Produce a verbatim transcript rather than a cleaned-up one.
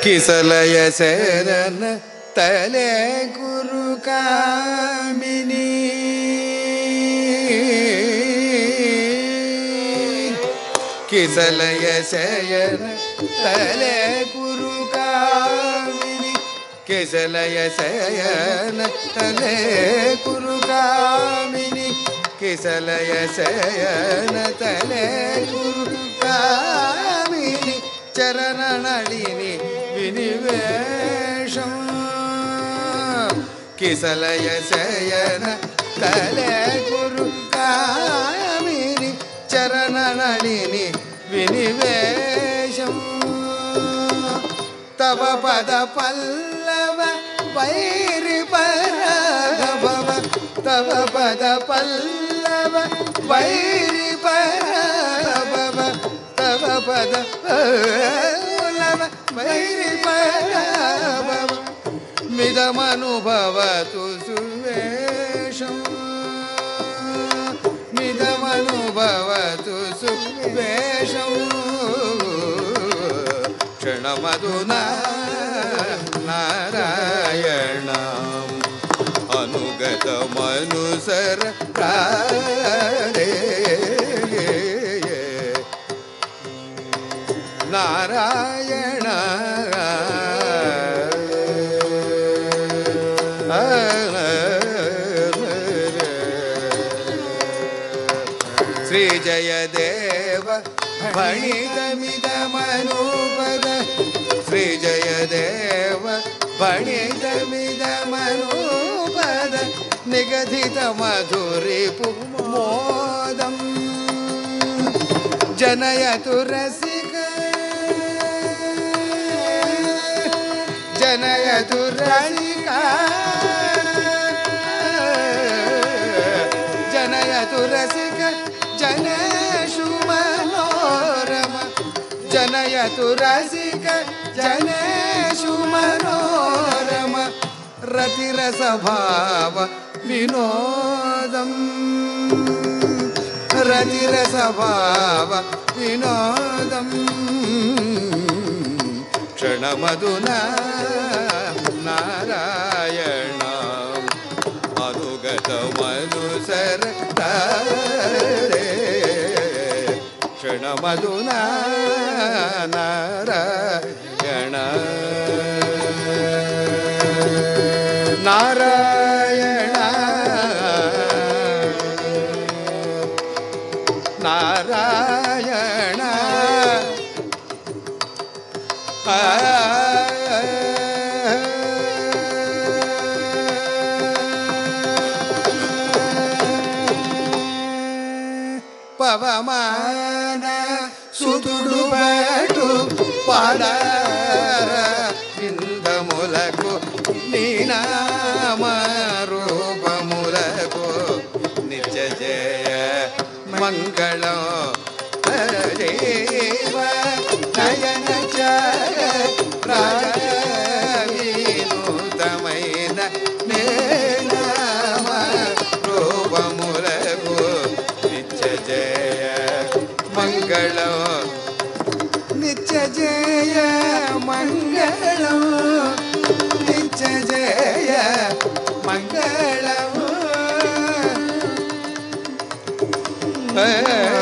ಕಿಸಲಯ ಸೇರನ ತಲೆ ಗುರು ಕಾಮಿನಿ ಕಿಸಲಯ ಸೇಯನ ತಲೆ ಗುರು ಕಾಮಿನಿ ಕಿಸಲಯ ಸೇಯನ ತಲೆ ಗುರು ಕಾಮಿನಿ ಕಿಸಲಯ ಸೇಯನ ತಲೆ ಗುರು ಕಾಮಿನಿ ಚರಣ ನಳಿನಿ ವಿನಿವೇಶಂ ಕಿಸಲಯ ಶಯನ ತಲೆ ಗುರು ಕಾಮಿನಿ ಚರಣ ನಳಿನಿ ವಿನಿವೇಶಂ ತವ ಪದ ಪಲ್ಲವ ವೈರಿ ಪರಭವ ತವ ಪದ ಪಲ್ಲವ ವೈರಿ ಪರಭವ ತವ ಪದ ಪಲ್ಲವ ವೈರಿ ಪರಭವ ಮಿದಮನುಭವತು ಸುವೇಶಂ ಮಿದಮನುಭವತು ಸುವೇಶಂ ಕ್ಷಣಮಧುನಾ ನಾರಾಯಣ ಅನುಗತ ಮನುಸರ ಪ್ರಾಣೇ ನಾರಾಯಣ ಶ್ರೀ ಜಯ ದೇವ ಭಣಿತಮಿದ ಮನೋಪದ ಶ್ರೀ ಜಯ ದೇವ ಭಣಿತಮಿದ ಮನೋಪದ ನಿಗದಿತ ಮಧುರಿಪು ಮೋದಂ ಜನಯತು ರಸಿಕ ಜನಯತು ರಸಿಕ ಜನಯತು ರಸಿಕ ಜನೇಶು ಮನೋರಮ ಜನಯತು ರಸಿಕ ಜನೇಶು ಮನೋರಮ ರತಿರಸ ಭಾವ ವಿನೋದಂ ರತಿರಸ ಭಾವ ವಿನೋದಂ ಕ್ಷಣಮಧುನಾ ನಾರಾಯಣ ಅನುಗತ ಮನುಸರ ತಾರೇ ಕ್ಷಣಮಧುನಾ ನಾರಾಯಣ ನಾರಾಯಣ ನಾರಾಯಣ ಪವಮಾನ ಸುದುಡು ಬಟು ಪಾಡಾರ ಇಂದ ಮೂಲಕು ನೀನಾಮ ರೂಪ ಮೂಲಕು ನಿಜ ಜಯ ಮಂಗಳ ದೇವ ನಯನ ಚರ ರಾಜವಿನೂತಮೈನ ನೇನಾಮ ರೂಪ ಮೂಲಕು ನಿತ್ಯ ಜಯ ಮಂಗಳ ನಿತ್ಯ ಜಯ ಮಂಗಳ ನಿತ್ಯ ಜಯ ಮಂಗಳ